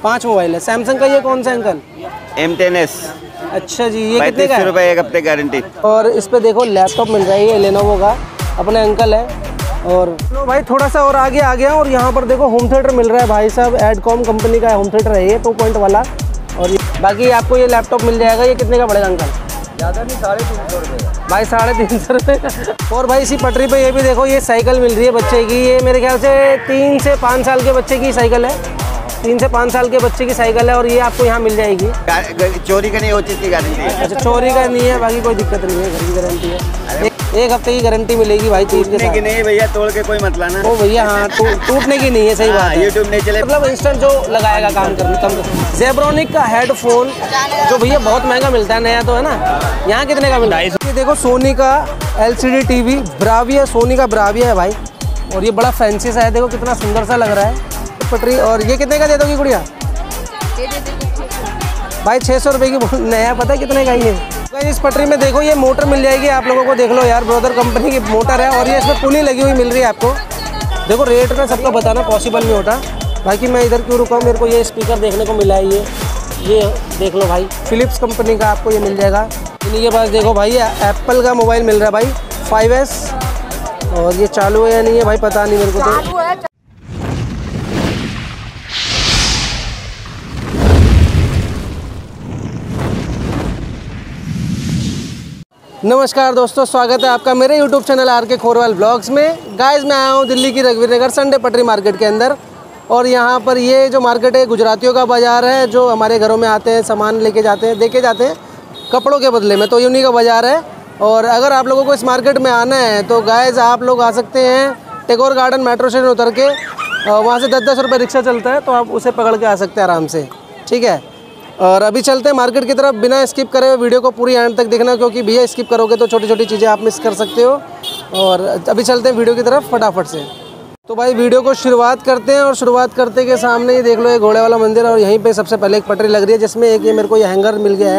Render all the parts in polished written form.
5 mobile है। Samsung का ये कौन सा अंकल? M10s। अच्छा जी, ये कितने का है? 3500 रुपये, 1 हफ्ते गारंटी। और इस पे देखो लैपटॉप मिल रहा है, ये लेनोवो का, अपने अंकल है। और लो भाई थोड़ा सा और आगे आ गया और यहाँ पर देखो होम थिएटर मिल रहा है भाई साहब, एडकॉम कंपनी का होम थिएटर है ये 2 पॉइंट वाला। और बाकी आपको ये लैपटॉप मिल जाएगा। ये कितने का पड़ेगा अंकल? ज़्यादा नहीं, 350 रुपये भाई 350 रुपये। और भाई इसी पटरी पे ये भी देखो, ये साइकिल मिल रही है बच्चे की। ये मेरे ख्याल से 3 से 5 साल के बच्चे की साइकिल है, 3 से 5 साल के बच्चे की साइकिल है। और ये आपको यहाँ मिल जाएगी। चोरी का नहीं, वो चीज़ की गारंटी है। अच्छा, चोरी का नहीं है, बाकी कोई दिक्कत नहीं है, घर की गारंटी है। 1 हफ्ते की गारंटी मिलेगी भाई चीज़ के साथ। नहीं भैया, तोड़ के कोई मत लाना। ओ भैया हाँ, टूटने की नहीं है, सही बात है। यूट्यूब नहीं चले, मतलब इंस्टेंट जो लगाएगा काम करने कम। ज़ेब्रोनिक का हेडफोन जो भैया बहुत महंगा मिलता है, नया तो है ना, यहाँ कितने का मिलता है? ये देखो सोनी का LCD टीवी ब्राविया, सोनी का ब्राविया है भाई। और ये बड़ा फैंसी सा है, देखो कितना सुंदर सा लग रहा है पटरी। और ये कितने का दे दोगी गुड़िया? भाई 600 रुपये की नया, पता है कितने का ही है। इस पटरी में देखो ये मोटर मिल जाएगी आप लोगों को, देख लो यार, ब्रदर कंपनी की मोटर है। और ये इसमें पुली लगी हुई मिल रही है आपको। देखो रेट में सबका बताना पॉसिबल नहीं होता, बाकी मैं इधर क्यों रुका हूँ, मेरे को ये स्पीकर देखने को मिला है। ये देख लो भाई, फिलिप्स कंपनी का आपको ये मिल जाएगा। इन्हीं के पास देखो भाई एप्पल का मोबाइल मिल रहा है भाई 5S। और ये चालू है या नहीं है भाई पता नहीं मेरे को तो। नमस्कार दोस्तों, स्वागत है आपका मेरे YouTube channel RK Khorwal blogs में। गाइस मैं आया हूँ दिल्ली की रघुवीर नगर संडे पटरी मार्केट के अंदर। और यहाँ पर ये जो मार्केट है गुजरातियों का बाज़ार है, जो हमारे घरों में आते हैं, सामान लेके जाते हैं, देके जाते हैं कपड़ों के बदले में, तो उन्हीं का बाज़ार है। और अगर आप लोगों को इस मार्केट में आना है तो गाइस आप लोग आ सकते हैं टैगोर गार्डन मेट्रो स्टेशन उतर के, वहाँ से 10-10 रुपये रिक्शा चलता है, तो आप उसे पकड़ के आ सकते हैं आराम से, ठीक है। और अभी चलते हैं मार्केट की तरफ, बिना स्किप करे हुए वीडियो को पूरी एंड तक देखना, क्योंकि भैया स्किप करोगे तो छोटी छोटी चीज़ें आप मिस कर सकते हो। और अभी चलते हैं वीडियो की तरफ फटाफट से। तो भाई वीडियो को शुरुआत करते हैं, और शुरुआत करते के सामने ये देख लो, ये घोड़े वाला मंदिर है। और यहीं पे सबसे पहले एक पटरी लग रही है, जिसमें एक ये मेरे को ये हैंगर मिल गया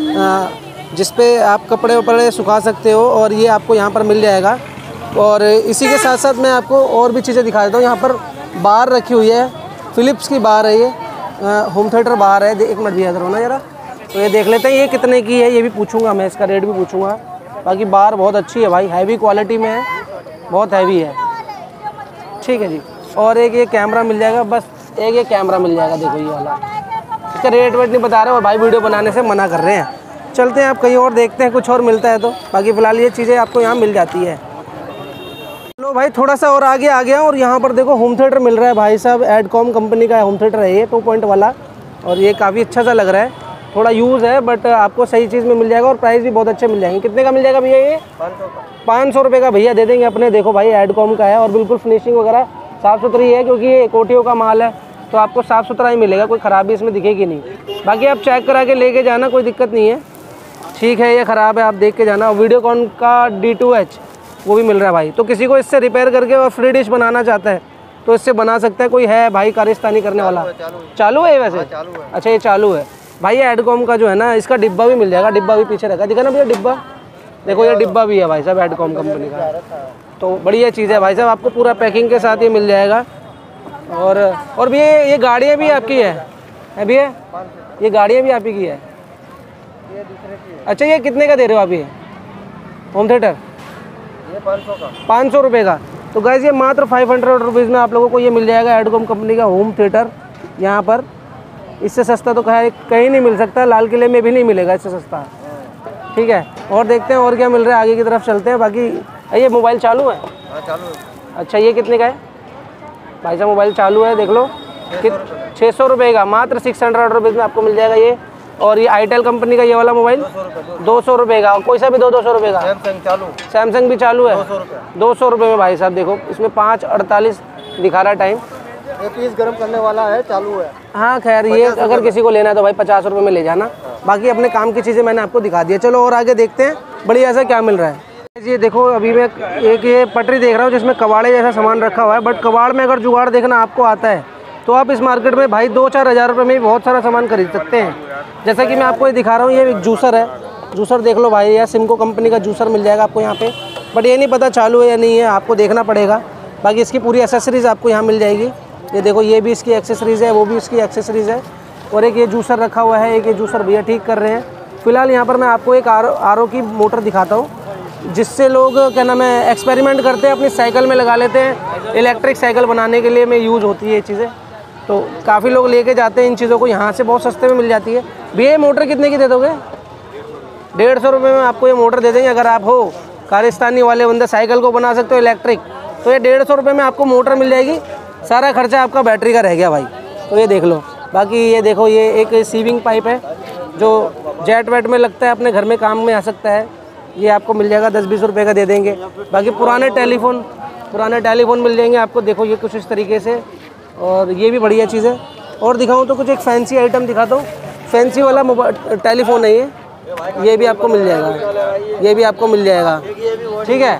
है, जिस पे आप कपड़े वपड़े सुखा सकते हो, और ये आपको यहाँ पर मिल जाएगा। और इसी के साथ साथ मैं आपको और भी चीज़ें दिखा देता हूँ। यहाँ पर बार रखी हुई है, फिलिप्स की बार है, ये होम थिएटर बार है। 1 मिनट भी इधर होना जरा, तो ये देख लेते हैं ये कितने की है, ये भी पूछूंगा मैं, इसका रेट भी पूछूंगा। बाकी बार बहुत अच्छी है भाई, हैवी क्वालिटी में है, बहुत हैवी है, ठीक है जी। और एक ये कैमरा मिल जाएगा, बस एक ये कैमरा मिल जाएगा, देखो ये वाला। इसका रेट वेट नहीं बता रहे, और भाई वीडियो बनाने से मना कर रहे हैं। चलते हैं आप कहीं और देखते हैं, कुछ और मिलता है तो। बाकी फ़िलहाल ये चीज़ें आपको यहाँ मिल जाती है। लो भाई थोड़ा सा और आगे आ गया, और यहाँ पर देखो होम थिएटर मिल रहा है भाई साहब, एडकॉम कंपनी का होम थिएटर है ये 2 पॉइंट वाला। और ये काफ़ी अच्छा सा लग रहा है, थोड़ा यूज़ है बट आपको सही चीज़ में मिल जाएगा, और प्राइस भी बहुत अच्छे मिल जाएंगे। कितने का मिल जाएगा भैया ये? 500 रुपये का भैया दे देंगे अपने। देखो भाई एडकॉम का है, और बिल्कुल फिनिशिंग वगैरह साफ़ सुथरी है, क्योंकि ये कोटियों का माल है, तो आपको साफ़ सुथरा ही मिलेगा, कोई ख़राबी इसमें दिखेगी नहीं। बाकी आप चेक करा के लेके जाना, कोई दिक्कत नहीं है, ठीक है। ये ख़राब है आप देख के जाना। और वीडियोकॉन का D2H वो भी मिल रहा है भाई, तो किसी को इससे रिपेयर करके और फ्री डिश बनाना चाहता है तो इससे बना सकता है। कोई है भाई कारिस्तानी करने वाला? चालू है वैसे? अच्छा ये चालू है भाई। ये एडकॉम का जो है ना, इसका डिब्बा भी मिल जाएगा, डिब्बा भी पीछे रखा, दिखा ना भैया डिब्बा, देखो ये डिब्बा भी है भाई साहब एडकॉम कंपनी का, तो बढ़िया चीज़ है भाई साहब, आपको पूरा पैकिंग के साथ ये मिल जाएगा। और भी ये गाड़ियाँ भी आपकी है भैया? ये गाड़ियाँ भी आप ही की है? अच्छा ये कितने का दे रहे हो आप ये होम थिएटर? 500 रुपये का। तो गाइस ये मात्र 500 रुपीज़ में आप लोगों को ये मिल जाएगा एडकॉम कंपनी का होम थिएटर यहाँ पर। इससे सस्ता तो कहीं नहीं मिल सकता, लाल किले में भी नहीं मिलेगा इससे सस्ता, ठीक है। और देखते हैं और क्या मिल रहा है, आगे की तरफ चलते हैं। बाकी ये मोबाइल चालू है? चालू है। अच्छा ये कितने का है भाई साहब? मोबाइल चालू है, देख लो, 600 रुपये का, मात्र 600 रुपीज़ में आपको मिल जाएगा ये। और ये आईटेल कंपनी का ये वाला मोबाइल 200 रुपये का, कोई सा भी 200 रुपये का। सैमसंग भी चालू है 200 रुपये में भाई साहब। देखो इसमें 5:48 दिखा रहा टाइम। ये पीस गर्म करने वाला है, चालू है। हाँ खैर ये अगर किसी को लेना है तो भाई 50 रुपये में ले जाना। बाकी अपने काम की चीज़ें मैंने आपको दिखा दी है। चलो और आगे देखते हैं बढ़िया सा क्या मिल रहा है। ये देखो अभी मैं एक ये पटरी देख रहा हूँ जिसमें कबाड़े जैसा सामान रखा हुआ है, बट कबाड़ में अगर जुगाड़ देखना आपको आता है तो आप इस मार्केट में भाई 2-4 हज़ार रुपये में भी बहुत सारा सामान खरीद सकते हैं। जैसा कि मैं आपको ये दिखा रहा हूँ, ये एक जूसर है, जूसर देख लो भाई, या सिमको कंपनी का जूसर मिल जाएगा आपको यहाँ पे, बट ये नहीं पता चालू है या नहीं है, आपको देखना पड़ेगा। बाकी इसकी पूरी एसेसरीज़ आपको यहाँ मिल जाएगी। ये देखो ये भी इसकी एक्सेसरीज़ है, वो भी इसकी एक्सेसरीज़ है। और एक ये जूसर रखा हुआ है, एक ये जूसर भैया ठीक कर रहे हैं। फ़िलहाल यहाँ पर मैं आपको एक आर की मोटर दिखाता हूँ, जिससे लोग क्या नाम है एक्सपेरिमेंट करते हैं, अपनी साइकिल में लगा लेते हैं। इलेक्ट्रिक साइकिल बनाने के लिए में यूज़ होती है ये चीज़ें, तो काफ़ी लोग लेके जाते हैं इन चीज़ों को। यहाँ से बहुत सस्ते में मिल जाती है। भैया ये मोटर कितने की दे दोगे? 150 रुपये में आपको ये मोटर दे देंगे। अगर आप हो कारस्तानी वाले बंदे, साइकिल को बना सकते हो इलेक्ट्रिक, तो ये 150 रुपये में आपको मोटर मिल जाएगी। सारा खर्चा आपका बैटरी का रह गया भाई। तो ये देख लो। बाकी ये देखो ये एक सीविंग पाइप है जो जेट वेट में लगता है, अपने घर में काम में आ सकता है। ये आपको मिल जाएगा 10-20 रुपये का दे देंगे। बाकी पुराने टेलीफोन मिल जाएंगे आपको। देखो ये कुछ इस तरीके से, और ये भी बढ़िया चीज़ है। और दिखाऊँ तो कुछ एक फैंसी आइटम दिखाता हूँ। फैंसी वाला टेलीफोन है ये भी आपको मिल जाएगा, ये भी आपको मिल जाएगा, ठीक है।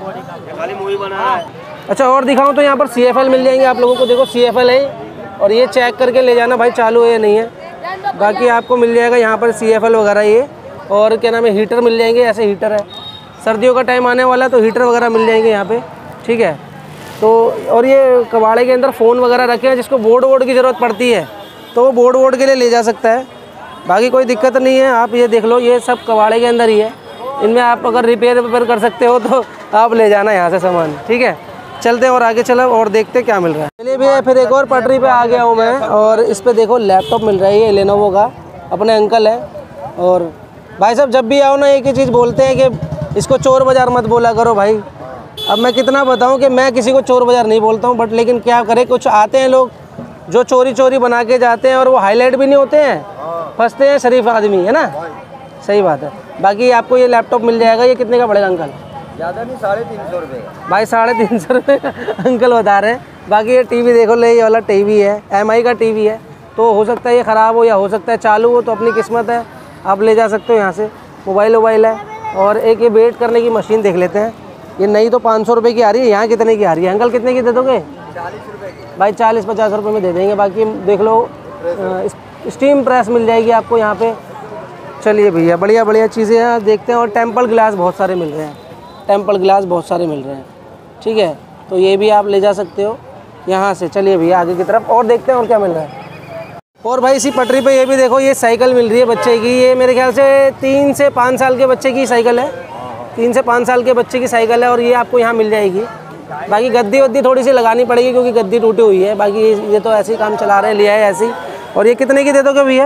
अच्छा और दिखाऊँ तो यहाँ पर CFL मिल जाएंगे आप लोगों को। देखो CFL है, और ये चेक करके ले जाना भाई चालू है या नहीं है। बाकी आपको मिल जाएगा यहाँ पर CFL वगैरह ये, और क्या नाम है हीटर मिल जाएंगे। ऐसे हीटर है, सर्दियों का टाइम आने वाला है तो हीटर वगैरह मिल जाएंगे यहाँ पे, ठीक है। तो और ये कबाड़े के अंदर फ़ोन वगैरह रखे हैं, जिसको बोर्ड की ज़रूरत पड़ती है तो वो बोर्ड के लिए ले जा सकता है। बाकी कोई दिक्कत नहीं है। आप ये देख लो, ये सब कबाड़े के अंदर ही है। इनमें आप अगर रिपेयर कर सकते हो तो आप ले जाना यहाँ से सामान, ठीक है। चलते हैं और आगे चलो और देखते क्या मिल रहा है। चलिए भैया फिर एक और पटरी पे आ गया हूँ मैं, और इस पे देखो लैपटॉप मिल रहा है। ये लेनोवो का अपने अंकल है। और भाई साहब जब भी आओ ना एक ही चीज़ बोलते हैं कि इसको चोर बाज़ार मत बोला करो भाई। अब मैं कितना बताऊँ कि मैं किसी को चोर बाज़ार नहीं बोलता हूँ, बट लेकिन क्या करें, कुछ आते हैं लोग जो चोरी बना के जाते हैं, और वो हाईलाइट भी नहीं होते हैं, फंसते हैं शरीफ आदमी, है ना। सही बात है। बाकी आपको ये लैपटॉप मिल जाएगा। ये कितने का पड़ेगा अंकल? ज़्यादा नहीं, 350 रुपये भाई 350 रुपये अंकल बता रहे हैं। बाकी ये टीवी देखो ले, ये वाला टीवी है, MI का टीवी है। तो हो सकता है ये ख़राब हो या हो सकता है चालू हो, तो अपनी किस्मत है, आप ले जा सकते हो यहाँ से। मोबाइल है। और एक ये वेट करने की मशीन देख लेते हैं। ये नई तो 500 रुपये की आ रही है, यहाँ कितने की आ रही है अंकल? कितने की दे दोगे? 40 रुपये की भाई 40-50 रुपये में दे देंगे। बाकी देख लो स्टीम प्रेस मिल जाएगी आपको यहाँ पे। चलिए भैया बढ़िया चीज़ें हैं, देखते हैं। और टेम्पल ग्लास बहुत सारे मिल रहे हैं, ठीक है। तो ये भी आप ले जा सकते हो यहाँ से। चलिए भैया आगे की तरफ और देखते हैं और क्या मिल रहा है। और भाई इसी पटरी पे ये भी देखो, ये साइकिल मिल रही है बच्चे की। ये मेरे ख्याल से 3 से 5 साल के बच्चे की साइकिल है, 3 से 5 साल के बच्चे की साइकिल है, और ये आपको यहाँ मिल जाएगी। बाकी गद्दी थोड़ी सी लगानी पड़ेगी क्योंकि गद्दी टूटी हुई है। बाकी ये तो ऐसे ही काम चला रहे हैं, लिया है ऐसे ही। और ये कितने की दे दोगे भैया?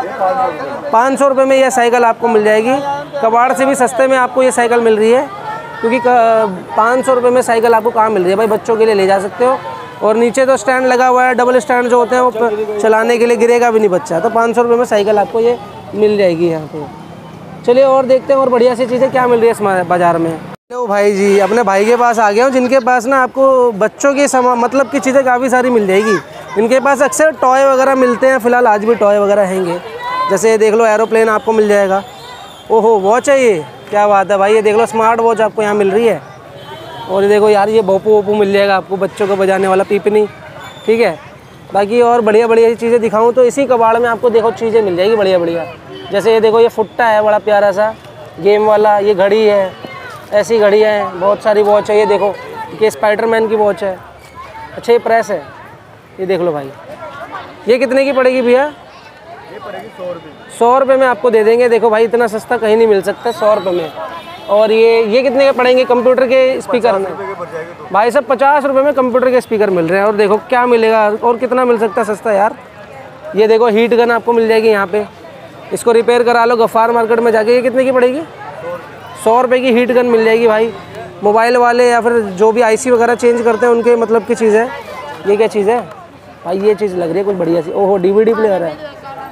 500 रुपये में यह साइकिल आपको मिल जाएगी। कबाड़ से भी सस्ते में आपको ये साइकिल मिल रही है, क्योंकि 500 रुपये में साइकिल आपको कहाँ मिल रही है भाई। बच्चों के लिए ले जा सकते हो। और नीचे तो स्टैंड लगा हुआ है, डबल स्टैंड जो होते हैं वो चलाने के लिए, गिरेगा भी नहीं बच्चा। तो 500 रुपये में साइकिल आपको ये मिल जाएगी यहाँ पे। चलिए और देखते हैं और बढ़िया सी चीज़ें क्या मिल रही है इस बाज़ार में। तो भाई जी अपने भाई के पास आ गया हूँ, जिनके पास ना आपको बच्चों की मतलब की चीज़ें काफ़ी सारी मिल जाएगी। इनके पास अक्सर टॉय वगैरह मिलते हैं। फ़िलहाल आज भी टॉय वगैरह हैंगे। जैसे देख लो एरोप्लेन आपको मिल जाएगा। ओहो वॉच है ये, क्या बात है भाई। ये देख लो स्मार्ट वॉच आपको यहाँ मिल रही है। और ये देखो यार ये भोपू मिल जाएगा आपको, बच्चों को बजाने वाला पीपनी, ठीक है। बाकी और बढ़िया चीज़ें दिखाऊँ तो इसी कबाड़ में आपको देखो चीज़ें मिल जाएगी बढ़िया। जैसे ये देखो ये फुट्टा है बड़ा प्यारा सा गेम वाला। ये घड़ी है, ऐसी घड़ी है, बहुत सारी वॉच है। ये देखो ये स्पाइडरमैन की वॉच है। अच्छा ये प्रेस है, ये देख लो भाई। ये कितने की पड़ेगी भैया? ये पड़ेगी 100 रुपये। 100 रुपये में आपको दे देंगे। देखो भाई इतना सस्ता कहीं नहीं मिल सकता 100 रुपये में। और ये कितने के पड़ेंगे? कंप्यूटर के स्पीकर में भाई साहब 50 रुपये में कंप्यूटर के स्पीकर मिल रहे हैं। और देखो क्या मिलेगा और कितना मिल सकता है सस्ता यार। ये देखो हीट गन आपको मिल जाएगी यहाँ पे। इसको रिपेयर करा लो गफ़ार मार्केट में जाके। ये कितने की पड़ेगी? 100 रुपये की हीट गन मिल जाएगी भाई। मोबाइल वाले या फिर जो भी IC वगैरह चेंज करते हैं उनके मतलब की चीज़ है। ये क्या चीज़ है भाई? ये चीज़ लग रही है कुछ बढ़िया सी। ओहो DVD प्लेयर है।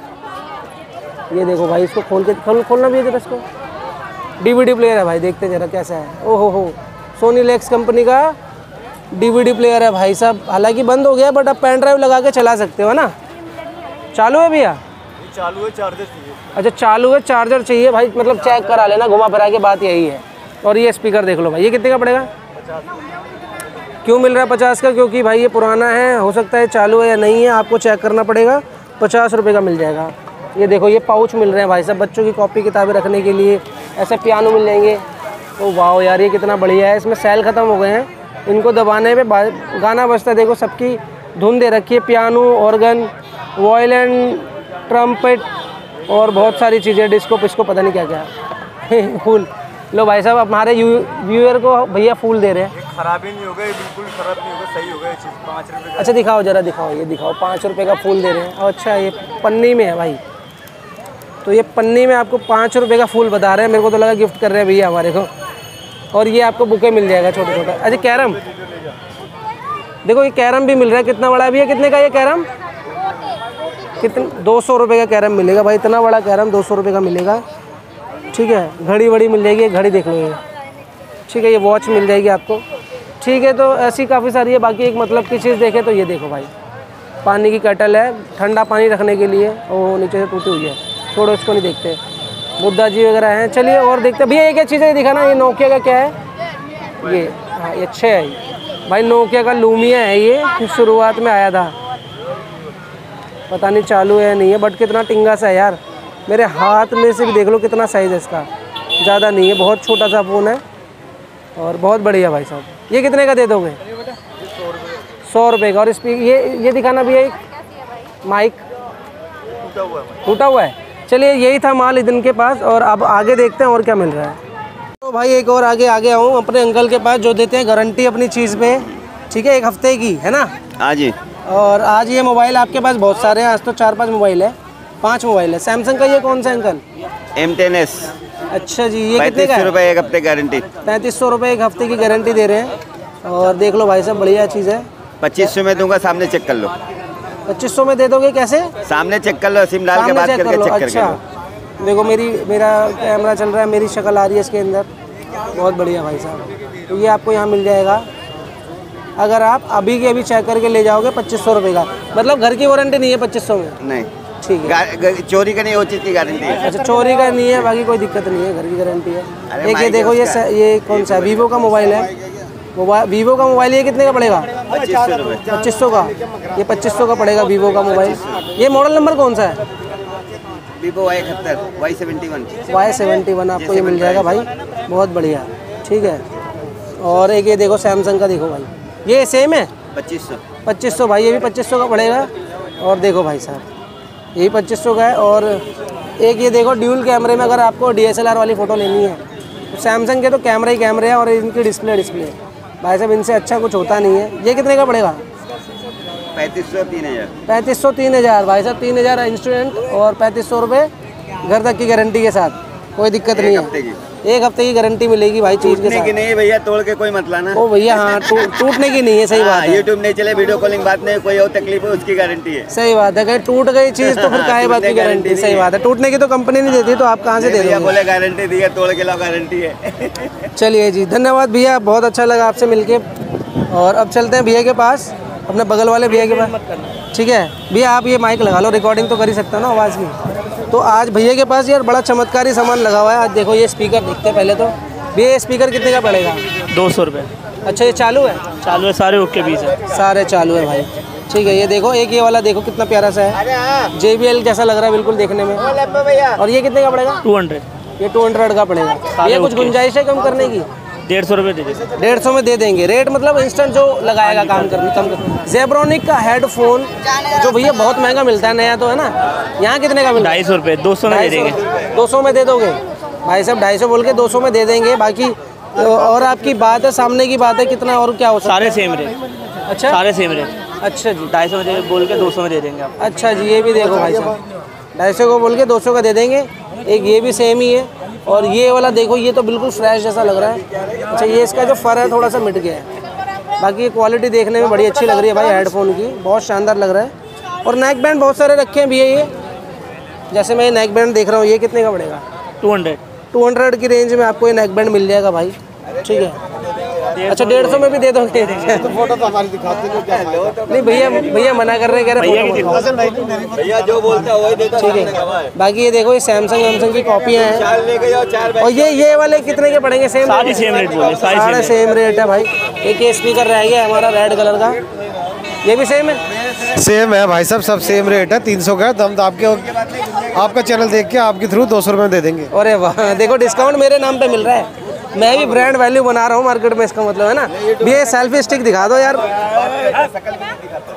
ये देखो भाई, इसको खोलना भी है जरा इसको। DVD प्लेयर है भाई, देखते जरा कैसा है। ओहो सोनी लेक्स कंपनी का DVD प्लेयर है भाई साहब। हालांकि बंद हो गया बट अब पेन ड्राइव लगा के चला सकते हो ना। चालू है भैया? चालू है, चार्जर चाहिए। अच्छा चालू है, चार्जर चाहिए भाई। मतलब चेक करा लेना घुमा फिरा के, बात यही है। और ये स्पीकर देख लो भाई, ये कितने का पड़ेगा? 50। क्यों मिल रहा है 50 का? क्योंकि भाई ये पुराना है, हो सकता है चालू है या नहीं है, आपको चेक करना पड़ेगा। 50 रुपये का मिल जाएगा। ये देखो ये पाउच मिल रहे हैं भाई साहब बच्चों की कॉपी किताबें रखने के लिए। ऐसे पियानो मिल जाएंगे। तो वाह यार ये कितना बढ़िया है। इसमें सेल ख़त्म हो गए हैं, इनको दबाने पे गाना बजता है। देखो सबकी धुन दे रखी है, पियानो, ऑर्गन, वायलिन, ट्रम्पेट और बहुत सारी चीज़ें, डिस्को पिस्को पता नहीं क्या क्या फूल। लो भाई साहब हमारे व्यूअर को भैया फूल दे रहे हैं। खराब ही नहीं होगा, बिल्कुल खराब नहीं होगा, सही होगा ये चीज़। 5 रुपये। अच्छा दिखाओ जरा, दिखाओ, ये दिखाओ, 5 रुपये का फूल दे रहे हैं। अच्छा ये पन्नी में है भाई, तो ये पन्नी में आपको 5 रुपये का फूल बता रहे हैं। मेरे को तो लगा गिफ्ट कर रहे हैं भैया हमारे को। और ये आपको बुके मिल जाएगा छोटा छोटा। अच्छा कैरम देखो, ये कैरम भी मिल रहा है। कितना बड़ा है भैया, कितने का ये कैरम? कितने? 200 रुपये का कैरम मिलेगा भाई। इतना बड़ा कैरम 200 रुपये का मिलेगा। ठीक है, घड़ी वड़ी मिल जाएगी, घड़ी देख लो ये। ठीक है, ये वॉच मिल जाएगी आपको। ठीक है, तो ऐसी काफ़ी सारी है। बाकी एक मतलब की चीज़ देखें तो ये देखो भाई, पानी की केटल है, ठंडा पानी रखने के लिए। वो नीचे से टूटी हुई है, छोड़ो इसको, नहीं देखते। बुद्धा जी वगैरह हैं। चलिए और देखते भैया, ये क्या चीज़ है दिखाना। ये नोकिया का क्या है ये? हाँ ये अच्छा है भाई, नोकिया का लूमिया है ये, शुरुआत में आया था। पता नहीं चालू है या नहीं है, बट कितना टिंगा सा है यार। मेरे हाथ में से भी देख लो कितना साइज़ है इसका, ज़्यादा नहीं है, बहुत छोटा सा फ़ोन है और बहुत बढ़िया भाई साहब। ये कितने का दे दोगे? 100 रुपये का। और ये दिखाना भैया, एक माइक टूटा हुआ है। चलिए यही था माल इनके पास, और अब आगे देखते हैं और क्या मिल रहा है। तो भाई एक और आगे आऊँ अपने अंकल के पास, जो देते हैं गारंटी अपनी चीज़ पे। ठीक है, 1 हफ्ते की है ना? हाँ जी। और आज ये मोबाइल आपके पास बहुत सारे हैं, आज तो 4-5 मोबाइल है, 5 मोबाइल है। सैमसंग का ये कौन सा अंकल? M10s। अच्छा जी, ये कितने का है? 3500 रुपये 1 हफ्ते गारंटी। 3500 रुपये 1 हफ्ते की गारंटी दे रहे हैं। और देख लो भाई साहब, बढ़िया चीज़ है। 2500 में दूंगा, सामने चेक कर लो। 2500 में दे दोगे? कैसे? सामने चेक कर लो, सिम डाल के बात करके चेक करके अच्छा लो। देखो, मेरा कैमरा चल रहा है, मेरी शक्ल आ रही है इसके अंदर। बहुत बढ़िया भाई साहब। तो ये आपको यहाँ मिल जाएगा, अगर आप अभी के अभी चेक करके ले जाओगे 2500 रुपये का। मतलब घर की वारंटी नहीं है 2500 में? नहीं। ठीक है, चोरी का नहीं, वो चीज़ की गारंटी है। अच्छा चोरी का नहीं है, बाकी कोई दिक्कत नहीं है, घर की गारंटी है। एक ये देखो, ये कौन सा है? वीवो का मोबाइल है। वीवो का मोबाइल ये कितने का पड़ेगा? 2500 रुपये। 2500 का। ये 2500 का पड़ेगा वीवो का मोबाइल। ये मॉडल नंबर कौन सा है? Vivo Y71 Y71 Y71 आपको ये मिल जाएगा भाई, बहुत बढ़िया। ठीक है, और एक ये देखो सैमसंग का, देखो भाई ये सेम है 2500 भाई, ये भी 2500 का पड़ेगा। और देखो भाई साहब, ये भी 2500 का है। और एक ये देखो, ड्यूल कैमरे में अगर आपको DSLR वाली फ़ोटो लेनी है तो सैमसंग के तो कैमरा ही कैमरे हैं, और इनकी डिस्प्ले भाई साहब, इनसे अच्छा कुछ होता नहीं है। ये कितने का पड़ेगा? 3500 3000 भाई साहब, 3000 इंस्टूडेंट और 3500 रुपये घर तक की गारंटी के साथ, कोई दिक्कत नहीं है। 1 हफ्ते की गारंटी मिलेगी भाई चीज़ के साथ। की नहीं भैया, तोड़ के कोई मतलब ना। ओ भैया हाँ, टूटने की नहीं है, सही बात है। यूट्यूब नहीं चले, वीडियो कॉलिंग बात नहीं, कोई और तकलीफ है उसकी गारंटी है। सही बात है, कहीं टूट गई चीज़ तो फिर काहे बात की गारंटी? सही बात है, टूटने की तो कंपनी नहीं देती, तो आप कहाँ से दे दोगे? बोले गारंटी दी है, तोड़ के लाओ, गारंटी है। चलिए जी, धन्यवाद भैया, बहुत अच्छा लगा आपसे मिलके। और अब चलते हैं भैया के पास, अपने बगल वाले भैया के पास। ठीक है भैया, आप ये माइक लगा लो, रिकॉर्डिंग तो कर ही सकते हो ना आवाज़ की। तो आज भैया के पास यार बड़ा चमत्कारी सामान लगा हुआ है। आज देखो ये स्पीकर देखते हैं पहले तो। भैया ये स्पीकर कितने का पड़ेगा? 200 रुपये। अच्छा ये चालू है? चालू है, सारे ओके बीच है, सारे चालू है भाई। ठीक है, ये देखो, एक ये वाला देखो कितना प्यारा सा है, JBL जैसा लग रहा है बिल्कुल देखने में। और ये कितने का पड़ेगा? 200। ये 200 का पड़ेगा। ये कुछ गुंजाइश है कम करने की? 150 रुपये दे देंगे। 150 में दे देंगे। रेट मतलब इंस्टेंट जो लगाएगा काम करने कम कर। जेब्रोनिक का हेडफोन जो भैया बहुत महंगा मिलता है, नया तो है ना, यहाँ कितने का मिलता है? 250 रुपये, 200 में दे देंगे। 200 में दे दोगे भाई साहब? 250 बोल के 200 में दे देंगे। बाकी और आपकी बात है, सामने की बात है, कितना और क्या हो सकता है? सारे सेम रेट। अच्छा, सारे सेम रेट। अच्छा जी, 250 में बोल के 200 में दे देंगे आप। अच्छा जी, ये भी देखो भाई साहब, 250 को बोल के 200 का दे देंगे। एक ये भी सेम ही है, और ये वाला देखो, ये तो बिल्कुल फ्रेश जैसा लग रहा है। अच्छा, ये इसका जो फर है थोड़ा सा मिट गया है। बाकी ये क्वालिटी देखने में बड़ी अच्छी लग रही है भाई, हेडफोन की बहुत शानदार लग रहा है। और नेक बैंड बहुत सारे रखे हैं भैया, ये जैसे मैं नेक बैंड देख रहा हूँ, ये कितने का पड़ेगा? 200 की रेंज में आपको ये नेक बैंड मिल जाएगा भाई। ठीक है, अच्छा 150 में भी दे दोगे? फोटो तो हमारी दिखाते नहीं भैया मना कर रहे हैं, कह रहे भैया जो बोलते हैं वही देता। ठीक है। बाकी ये देखो, ये सैमसंग की कॉपियाँ हैं। और ये वाले कितने के पड़ेंगे? सारे सेम रेट बोले, सारे सेम रेट है भाई। एक ये स्पीकर रह गया हमारा रेड कलर का, ये भी सेम है? सेम है भाई साहब, सब सेम रेट है, 300 का है। तो हम तो आपका चैनल देख के आपके थ्रू 200 रुपये में दे देंगे। अरे वाह, देखो डिस्काउंट मेरे नाम पे मिल रहा है। मैं भी ब्रांड वैल्यू बना रहा हूँ मार्केट में, इसका मतलब है ना। ये सेल्फी स्टिक दिखा दो यार।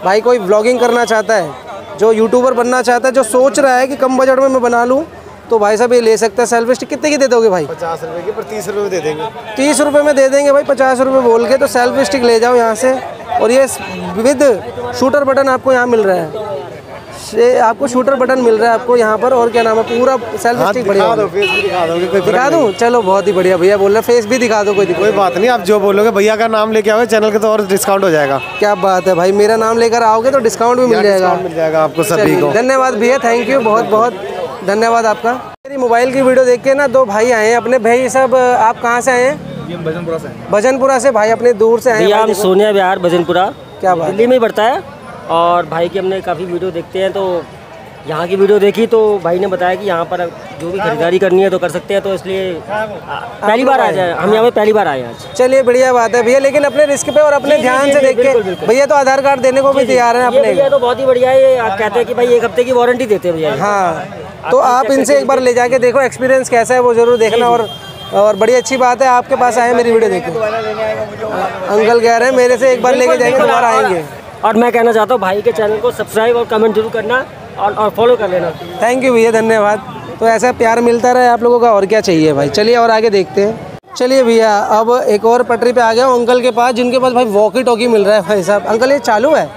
भाई कोई व्लॉगिंग करना चाहता है, जो यूट्यूबर बनना चाहता है, जो सोच रहा है कि कम बजट में मैं बना लूँ, तो भाई साहब ये ले सकता है। सेल्फी स्टिक कितने की दे दोगे भाई? 50 रुपए की, पर 30 रुपए में दे देंगे। 30 रुपये में दे देंगे भाई, 50 रुपये बोल के। तो सेल्फी स्टिक ले जाओ यहाँ से। और ये विद शूटर बटन आपको यहाँ मिल रहा है, ये आपको शूटर बटन मिल रहा है आपको यहाँ पर। और क्या नाम है, पूरा सेल्फी स्टिक बढ़िया दिखा दो, फेस भी दिखा दोगे, कोई दिखा दूँ? चलो बहुत ही बढ़िया, भैया बोल रहे फेस भी दिखा दो, कोई बात नहीं। आप जो बोलोगे, भैया का नाम लेके आओगे चैनल के, तो और डिस्काउंट हो जाएगा। क्या बात है भाई, मेरा नाम लेकर आओगे तो डिस्काउंट भी मिल जाएगा आपको सभी को। धन्यवाद भैया, थैंक यू, बहुत बहुत धन्यवाद आपका। मेरी मोबाइल की वीडियो देख के ना दो भाई आए हैं अपने। भाई सब आप कहाँ से आए हैं? भजनपुरा से। भजनपुरा से भाई, अपने दूर से आए हैं। सोनिया विहार भजनपुरा, क्या बात, दिल्ली में ही पड़ता है। और भाई की हमने काफ़ी वीडियो देखते हैं, तो यहाँ की वीडियो देखी तो भाई ने बताया कि यहाँ पर जो भी खरीदारी करनी है तो कर सकते हैं, तो इसलिए पहली बार आ जाए, हम यहाँ पे पहली बार आए हैं आज। चलिए बढ़िया बात है भैया, लेकिन अपने रिस्क पे और अपने ध्यान से देख के। भैया तो आधार कार्ड देने को भी तैयार हैं अपने। भैया तो बहुत ही बढ़िया है, आप कहते हैं कि भाई 1 हफ्ते की वारंटी देते हैं भैया। हाँ, तो आप इनसे एक बार ले जाके देखो, एक्सपीरियंस कैसा है वो जरूर देखना। और बड़ी अच्छी बात है आपके पास आए मेरी वीडियो देखे। अंकल कह रहे हैं मेरे से एक बार लेके जाएंगे, दोबारा आएंगे। और मैं कहना चाहता हूँ भाई के चैनल को सब्सक्राइब और कमेंट जरूर करना और फॉलो कर लेना। थैंक यू भैया, धन्यवाद। तो ऐसा प्यार मिलता रहे आप लोगों का, और क्या चाहिए भाई। चलिए और आगे देखते हैं। चलिए भैया, अब एक और पटरी पे आ गया हूँ अंकल के पास, जिनके पास भाई वॉकी टॉकी मिल रहा है। भाई साहब, अंकल ये चालू है?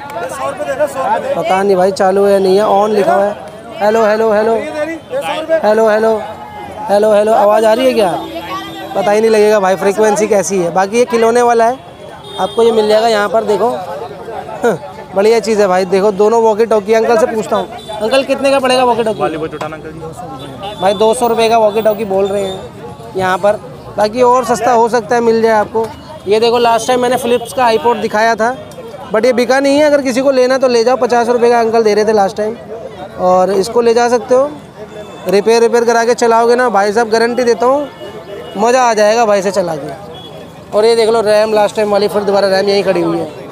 पता नहीं भाई चालू है नहीं है, ऑन लिखा हुआ है। Hello hello hello hello hello hello hello, आवाज़ आ रही है क्या? पता ही नहीं लगेगा भाई फ्रीक्वेंसी कैसी है। बाकी ये खिलौने वाला है, आपको ये मिल जाएगा यहाँ पर। देखो बढ़िया चीज़ है भाई। देखो दोनों वॉकी टॉकी। अंकल से पूछता हूँ, अंकल कितने का पड़ेगा वॉकी टॉकी? भाई 200 रुपये का वॉकी टॉकी बोल रहे हैं यहाँ पर। बाकी और सस्ता हो सकता है, मिल जाए आपको। ये देखो लास्ट टाइम मैंने फ़िलिप्स का आईपॉड दिखाया था, बट ये बिका नहीं है। अगर किसी को लेना तो ले जाओ, 50 रुपये का अंकल दे रहे थे लास्ट टाइम। और इसको ले जा सकते हो, रिपेयर करा के चलाओगे ना भाई साहब, गारंटी देता हूँ मज़ा आ जाएगा भाई से चला के। और ये देख लो रैम लास्ट टाइम वाली, फिर दोबारा रैम यहीं खड़ी हुई है।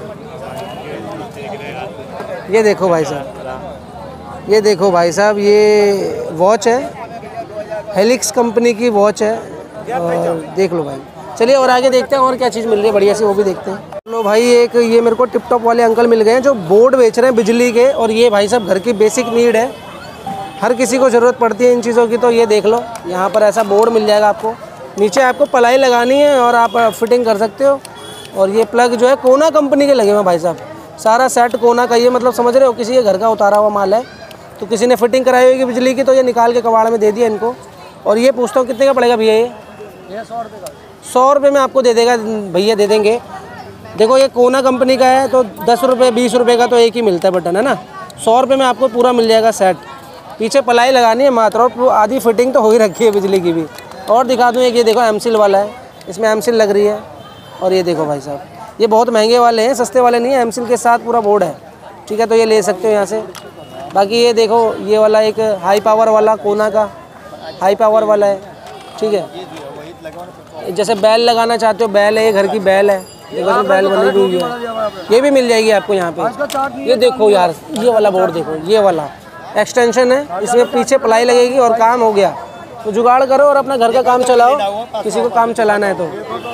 ये देखो भाई साहब, ये देखो भाई साहब, ये वॉच है, हेलिक्स कंपनी की वॉच है। और देख लो भाई। चलिए और आगे देखते हैं और क्या चीज़ मिल रही है बढ़िया सी, वो भी देखते हैं। लो भाई, एक ये मेरे को टिप टॉप वाले अंकल मिल गए हैं, जो बोर्ड बेच रहे हैं बिजली के। और ये भाई साहब घर की बेसिक नीड है, हर किसी को ज़रूरत पड़ती है इन चीज़ों की। तो ये देख लो, यहाँ पर ऐसा बोर्ड मिल जाएगा आपको। नीचे आपको पलाई लगानी है और आप फिटिंग कर सकते हो। और ये प्लग जो है कोना कंपनी के लगे हुए भाई साहब, सारा सेट कोना का। ये मतलब समझ रहे हो, किसी के घर का उतारा हुआ माल है, तो किसी ने फिटिंग कराई होगी बिजली की, तो ये निकाल के कबाड़ में दे दिया इनको। और ये पूछता हूँ कितने का पड़ेगा भैया? ये 100 रुपये का। 100 रुपये में आपको दे देगा भैया, दे देंगे। देखो ये कोना कंपनी का है, तो 10 रुपये 20 रुपये का तो एक ही मिलता है बटन, है ना। 100 रुपये में आपको पूरा मिल जाएगा सेट। पीछे पलाई लगानी है मात्र, और आधी फिटिंग तो हो ही रखी है बिजली की भी। और दिखा दूँ एक, ये देखो एमसील वाला है, इसमें एमसील लग रही है। और ये देखो भाई साहब, ये बहुत महंगे वाले हैं, सस्ते वाले नहीं है, एमसील के साथ पूरा बोर्ड है, ठीक है। तो ये ले सकते हो यहाँ से। बाकी ये देखो, ये वाला एक हाई पावर वाला कोना का हाई पावर वाला है, ठीक है। जैसे बैल लगाना चाहते हो, बैल है, ये घर की बैल है, देखो बैल बनी हुई है, ये भी मिल जाएगी आपको यहाँ पे। ये देखो यार, ये वाला बोर्ड देखो, ये वाला एक्सटेंशन है, इसमें पीछे प्लाई लगेगी और काम हो गया। तो जुगाड़ करो और अपना घर का काम चलाओ, किसी को काम चलाना है तो।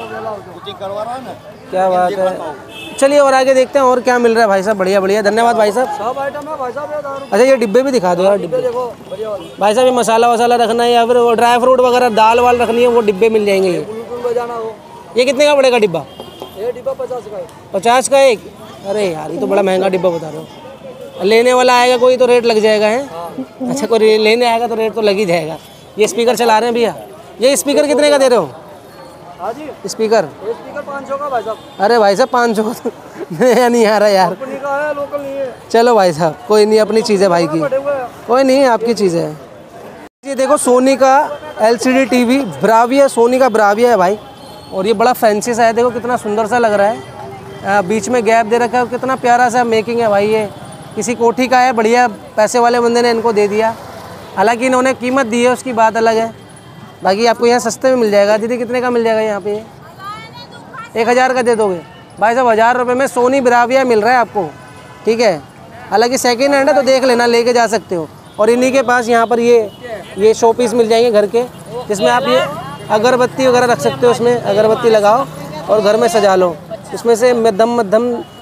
क्या बात है। चलिए और आगे देखते हैं और क्या मिल रहा है भाई साहब। बढ़िया बढ़िया, धन्यवाद भाई साहब। सब आइटम है भाई साहब। अच्छा ये डिब्बे भी दिखा दो यार, डिब्बे देखो भाई साहब। ये मसाला वसाला रखना है या फिर ड्राई फ्रूट वगैरह दाल वाल रखनी है, वो डिब्बे मिल जाएंगे। ये कितने का पड़ेगा डिब्बा? ये डिब्बा 50 का है। 50 का एक? अरे यार, ये तो बड़ा महंगा डिब्बा बता रहे हो। लेने वाला आएगा कोई तो रेट लग जाएगा है। अच्छा, कोई लेने आएगा तो रेट तो लग ही जाएगा। ये स्पीकर चला रहे हैं भैया, ये स्पीकर कितने का दे रहे हो? हाँ जी, स्पीकर 500 का भाई साहब। अरे भाई साहब 500 का तो नया नहीं आ रहा यार, कंपनी का है, लोकल नहीं है। चलो भाई साहब, कोई नहीं, अपनी चीज़ है भाई की, कोई नहीं, आपकी चीज़ है। ये देखो सोनी का LCD टीवी ब्राविया, सोनी का ब्राविया है भाई। और ये बड़ा फैंसी सा है, देखो कितना सुंदर सा लग रहा है। बीच में गैप दे रखा है, कितना प्यारा सा मेकिंग है भाई। ये किसी कोठी का है, बढ़िया पैसे वाले बंदे ने इनको दे दिया। हालांकि इन्होंने कीमत दी है, उसकी बात अलग है। बाकी आपको यहाँ सस्ते में मिल जाएगा। दीदी कितने का मिल जाएगा यहाँ पे? 1000 का दे दोगे भाई साहब? 1000 रुपये में सोनी ब्राविया मिल रहा है आपको, ठीक है। हालांकि सेकेंड हैंड है, तो देख लेना, लेके जा सकते हो। और इन्हीं के पास यहाँ पर ये शो पीस मिल जाएंगे घर के, जिसमें आप ये अगरबत्ती वगैरह रख सकते हो। उसमें अगरबत्ती लगाओ और घर में सजा लो। इसमें से मध्यम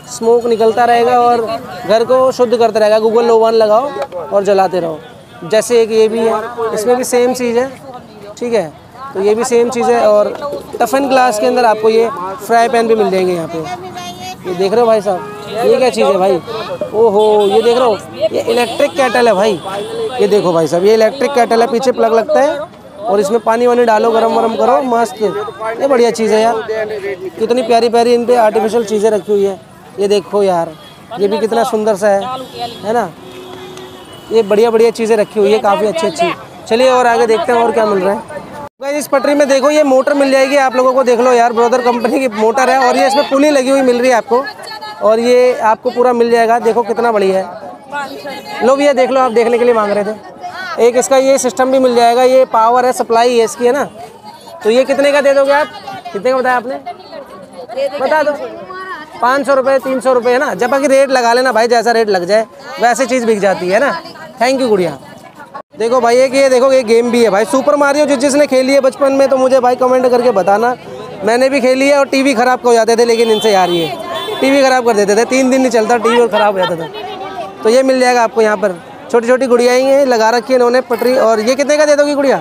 स्मोक निकलता रहेगा और घर को शुद्ध करता रहेगा। गूगल लो वन लगाओ और जलाते रहो। जैसे एक ये भी है, इसमें भी सेम चीज़ है, ठीक है। तो ये भी सेम चीज़ है और टफन ग्लास के अंदर आपको ये फ्राई पैन भी मिल जाएंगे यहाँ पे। ये देख रहे हो भाई साहब, ये क्या चीज़ है भाई? ओहो, ये देख रहे हो, ये इलेक्ट्रिक केटल है भाई। ये देखो भाई साहब, ये इलेक्ट्रिक केटल है, पीछे प्लग लगता है और इसमें पानी वानी डालो, गरम वरम करो, मस्त। ये बढ़िया चीज़ है यार, कितनी प्यारी प्यारी इन पे आर्टिफिशियल चीज़ें रखी हुई है। ये देखो यार, ये भी कितना सुंदर सा है ना। ये बढ़िया बढ़िया चीज़ें रखी हुई है, काफ़ी अच्छी अच्छी। चलिए और आगे देखते हैं और क्या मिल रहा है। गाइस इस पटरी में देखो, ये मोटर मिल जाएगी आप लोगों को, देख लो यार, ब्रदर कंपनी की मोटर है और ये इसमें पुली लगी हुई मिल रही है आपको और ये आपको पूरा मिल जाएगा। देखो कितना बढ़िया है। लो भैया देख लो, आप देखने के लिए मांग रहे थे। एक इसका ये सिस्टम भी मिल जाएगा, ये पावर है, सप्लाई है इसकी, है ना। तो ये कितने का दे दोगे आप? कितने का बताया आपने? बता दो। 500 रुपये, 300 रुपये, है ना। जब बाकी रेट लगा लेना भाई, जैसा रेट लग जाए वैसे चीज़ बिक जाती है ना। थैंक यू गुड़िया। देखो भाई एक ये देखो, ये गेम भी है भाई, सुपर मारियो। जिसने खेली है बचपन में तो मुझे भाई कमेंट करके बताना। मैंने भी खेली है और टीवी ख़राब हो जाते थे, लेकिन इनसे यार ये टीवी ख़राब कर देते थे, 3 दिन नहीं चलता टीवी और ख़राब हो जाता था। तो ये मिल जाएगा आपको यहाँ पर। छोटी छोटी गुड़िया ही हैं, लगा रखी है इन्होंने पटरी। और ये कितने का दे दोगी गुड़िया?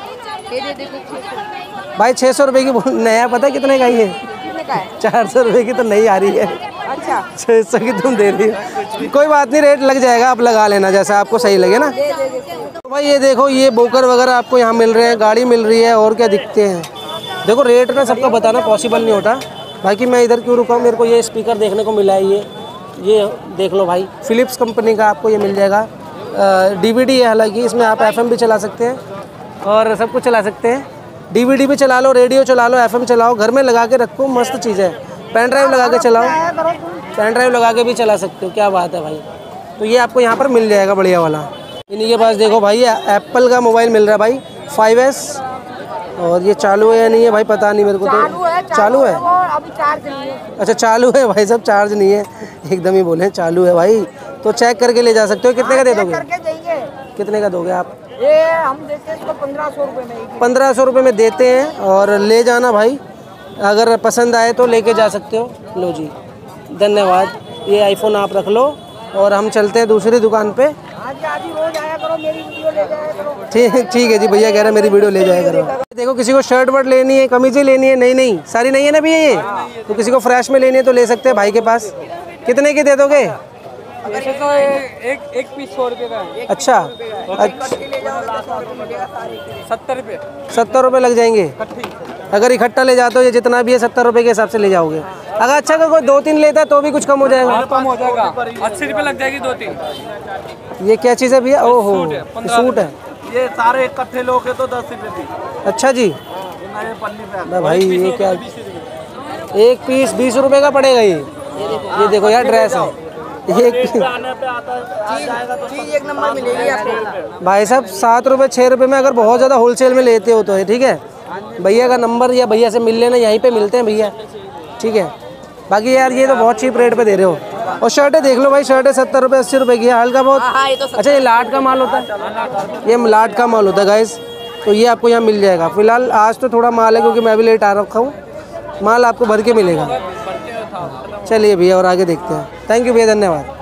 भाई 600 रुपये की नया, पता है कितने का ही है? 400 रुपये की तो नहीं आ रही है। अच्छा 600 की तुम दे रही हो। कोई बात नहीं, रेट लग जाएगा, आप लगा लेना जैसा आपको सही लगे ना। तो भाई ये देखो, ये बोकर वगैरह आपको यहाँ मिल रहे हैं, गाड़ी मिल रही है और क्या दिखते हैं। देखो रेट ना सबका बताना पॉसिबल नहीं होता। बाकी मैं इधर क्यों रुका हूँ, मेरे को ये स्पीकर देखने को मिला है। ये देख लो भाई, फिलिप्स कंपनी का आपको ये मिल जाएगा। DVD है, हालांकि इसमें आप FM भी चला सकते हैं और सब कुछ चला सकते हैं। DVD भी चला लो, रेडियो चला लो, FM चलाओ, घर में लगा के रखो, मस्त चीज़ है। पेन ड्राइव लगा के चलाओ, पेन ड्राइव लगा के भी चला सकते हो, क्या बात है भाई। तो ये आपको यहाँ पर मिल जाएगा बढ़िया वाला। इन्हीं के पास देखो भाई, एप्पल का मोबाइल मिल रहा है भाई, 5S। और ये चालू है या नहीं है भाई पता नहीं मेरे को, तो चालू है। अभी चार्ज नहीं है। अच्छा चालू है भाई साहब, चार्ज नहीं है, एकदम ही बोले चालू है भाई। तो चेक करके ले जा सकते हो। कितने का दे दोगे? कितने का दोगे आप? ये हम देते हैं तो 1500 रुपये में। 1500 रुपये में देते हैं और ले जाना भाई, अगर पसंद आए तो लेके जा सकते हो। लो जी, धन्यवाद। ये आईफोन आप रख लो और हम चलते हैं दूसरी दुकान पे। रोज आया करो, मेरी वीडियो ले जाया करो। ठीक है जी, भैया कह रहे मेरी वीडियो ले जाया करो। देखो किसी को शर्ट वर्ट लेनी है, कमीजें लेनी है, नहीं सारी नहीं है ना भैया ये, तो किसी को फ्रेश में लेनी है तो ले सकते हैं भाई के पास। कितने की दे दोगे? वैसे तो एक पीस 100 रुपये का है। अच्छा 70 रुपये। 70 रुपये लग जाएंगे अगर इकट्ठा ले जाते हो। ये जितना भी है 70 रुपये के हिसाब से ले जाओगे। अगर अच्छा का कोई 2-3 लेता है तो भी कुछ कम हो जाएगा। कम हो जाएगा, 80 रुपये लग जाएगी 2-3। ये क्या चीज़ है भैया? ओहो सूट है। ये सारे इकट्ठे लोगे तो 10 रुपये थी। अच्छा जी भाई, ये क्या एक पीस 20 रुपये का पड़ेगा ये देखो यार, ड्रेस है एक चीज एक नंबर मिलेगी आपको भाई साहब। 7 रुपये 6 रुपये में अगर बहुत ज़्यादा होलसेल में लेते हो तो है, ठीक है। भैया का नंबर या भैया से मिल लेना, यहीं पे मिलते हैं भैया, ठीक है। बाकी यार ये तो बहुत चीप रेट पे दे रहे हो। और शर्टें देख लो भाई, शर्टें 70 रुपये 80 रुपये की है, हल्का बहुत। अच्छा ये लाट का माल होता है, ये लाट का माल होता है गाइस। तो ये आपको यहाँ मिल जाएगा। फिलहाल आज तो थोड़ा माल है क्योंकि मैं भी लेट आ रखा हूँ, माल आपको भर के मिलेगा। चलिए भैया और आगे देखते हैं। थैंक यू भैया, धन्यवाद।